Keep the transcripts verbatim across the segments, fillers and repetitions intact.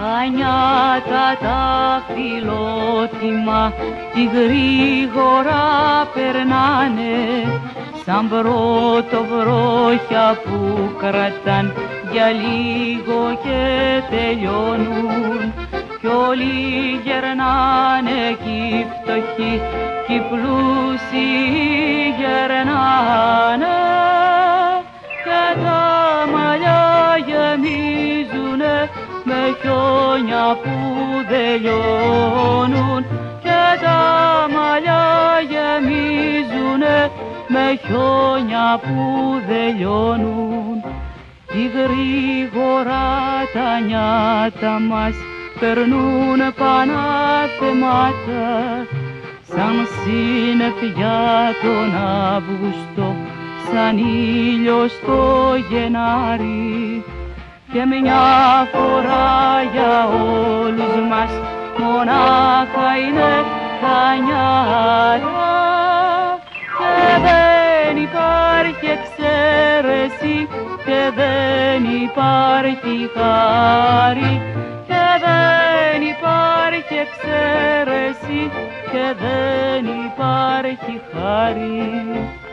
Τα νιάτα τα φιλότιμα τι γρήγορα περνάνε, σαν πρώτο βρόχια που κρατάν για λίγο και τελειώνουν, κι όλοι γερνάνε κι οι φτωχοί κι οι πλούσιοι γερνάνε, και τα μαλλιά γεμίζουνε με χιόνια που δεν λιώνουν, και τα μαλλιά γεμίζουνε με χιόνια που δεν λιώνουν. Τι γρήγορα τα νιάτα μας περνούν πανάθεμάτα, σαν συννεφιά τον Αύγουστο, σαν ήλιο στο Γενάρη. Και μια φορά για όλους μας μονάχα είναι τα νιάτα, και δεν υπάρχει εξαίρεση και δεν υπάρχει χάρη, και δεν υπάρχει εξαίρεση και δεν υπάρχει χάρη.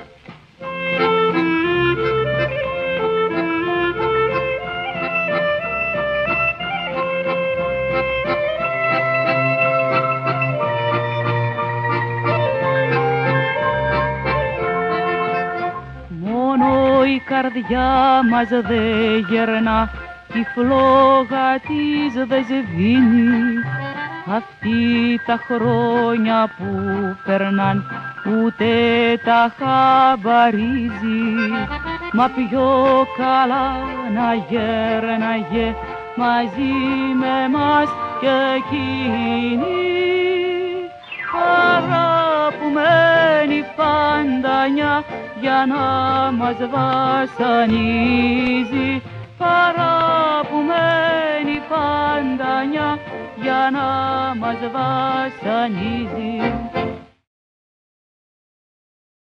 Η καρδιά μας δε γερνά, η φλόγα της δε σβήνει. Αυτοί τα χρόνια που περνάν ούτε τα χαμπαρίζει, μα πιο καλά να γέρναγε μαζί με μας κι εκείνη. Αγαπημένη φαντανιά για να μας βασανίζει, παραπουμένη φαντανιά για να μας βασανίζει.